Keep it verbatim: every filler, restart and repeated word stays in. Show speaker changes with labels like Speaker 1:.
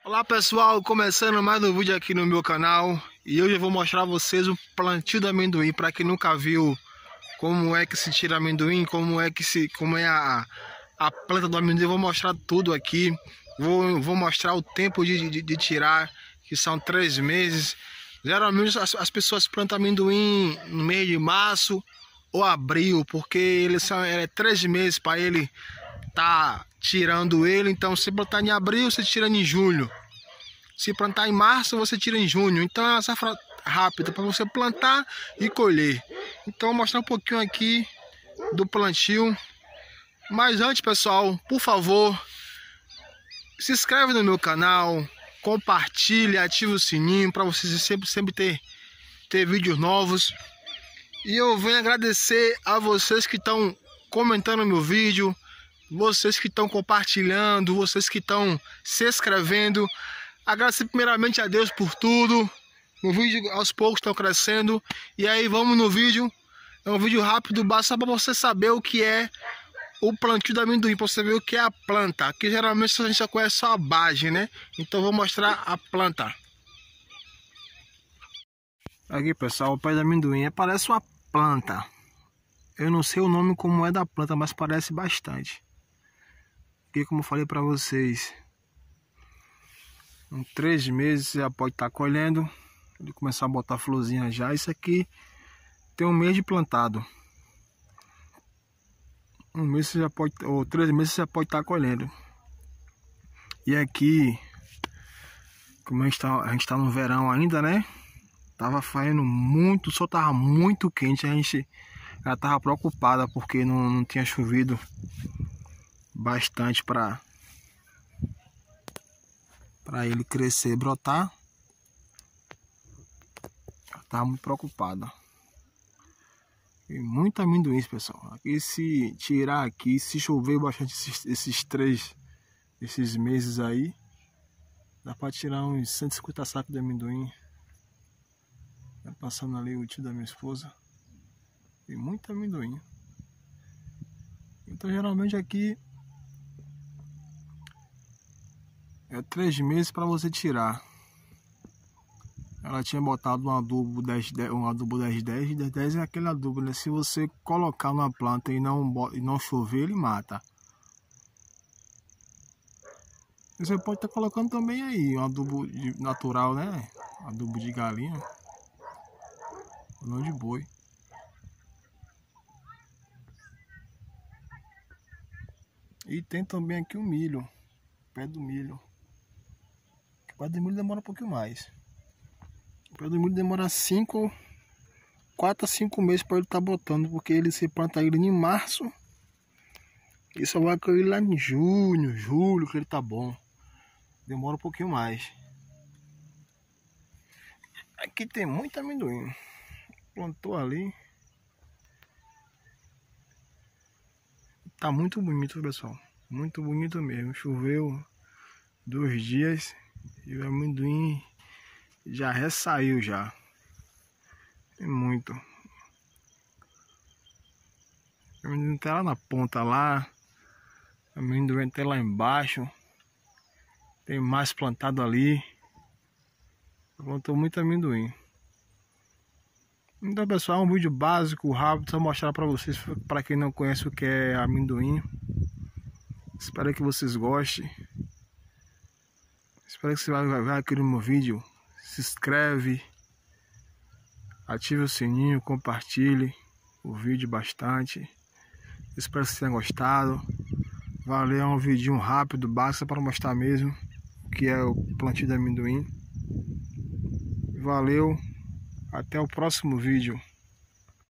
Speaker 1: Olá pessoal, começando mais um vídeo aqui no meu canal. E hoje eu vou mostrar a vocês o plantio do amendoim. Para quem nunca viu como é que se tira amendoim, como é que se, como é a, a planta do amendoim, eu vou mostrar tudo aqui. Vou, vou mostrar o tempo de, de, de tirar, que são três meses. Geralmente as, as pessoas plantam amendoim no mês de março ou abril, porque eles são é, três meses para ele tá tirando ele. Então se plantar em abril, você tira em julho. Se plantar em março, você tira em junho. Então é uma safra rápida para você plantar e colher. Então vou mostrar um pouquinho aqui do plantio. Mas antes, pessoal, por favor, se inscreve no meu canal, compartilhe, ative o sininho para vocês sempre, sempre ter, ter vídeos novos. E eu venho agradecer a vocês que estão comentando meu vídeo, vocês que estão compartilhando, vocês que estão se inscrevendo. Agradecer primeiramente a Deus por tudo. O vídeo aos poucos estão crescendo. E aí vamos no vídeo. É um vídeo rápido, basta para você saber o que é o plantio do amendoim, para você ver o que é a planta. Aqui geralmente a gente já conhece só a base, né? Então vou mostrar a planta. Aqui pessoal, o pé do amendoim é, parece uma planta. Eu não sei o nome como é da planta, mas parece bastante. Aqui, como eu falei para vocês, em três meses você já pode estar colhendo. Ele começar a botar florzinha já. Isso aqui tem um mês de plantado. Um mês você já pode, ou três meses você já pode estar colhendo. E aqui, como a gente está a gente tá no verão ainda, né? Tava fazendo muito, o sol tava muito quente. A gente já tava preocupada porque não, não tinha chovido bastante para para ele crescer e brotar. Eu tava muito preocupada. E muito amendoim, pessoal. Aqui, se tirar aqui, se chover bastante esses, esses três esses meses aí, dá para tirar uns cento e cinquenta sacos de amendoim. Tá passando ali o tio da minha esposa. Tem muito amendoim. Então geralmente aqui é três meses para você tirar. Ela tinha botado um adubo dez dez, um adubo dez dez, dez dez é aquele adubo, né? Se você colocar numa planta e não, e não chover, ele mata. Você pode estar colocando também aí um adubo natural, né? Adubo de galinha, ou não de boi. E tem também aqui o milho, pé do milho. O pé do milho demora um pouquinho mais. O pé do milho demora cinco, quatro a cinco meses para ele estar botando, porque ele se planta ele em março e só vai colher lá em junho, julho, que ele tá bom. Demora um pouquinho mais. Aqui tem muito amendoim. Plantou ali. Tá muito bonito, pessoal. Muito bonito mesmo. Choveu dois dias e o amendoim já ressaiu já. Tem muito. O amendoim tá lá na ponta lá. O amendoim tá lá embaixo. Tem mais plantado ali. Plantou muito amendoim. Então pessoal, é um vídeo básico, rápido, só mostrar para vocês, para quem não conhece o que é amendoim. Espero que vocês gostem. Espero que você vai ver aqui no meu vídeo. Se inscreve, ative o sininho, compartilhe o vídeo bastante. Espero que você tenha gostado. Valeu, é um vídeo rápido, basta para mostrar mesmo o que é o plantio de amendoim. Valeu, até o próximo vídeo.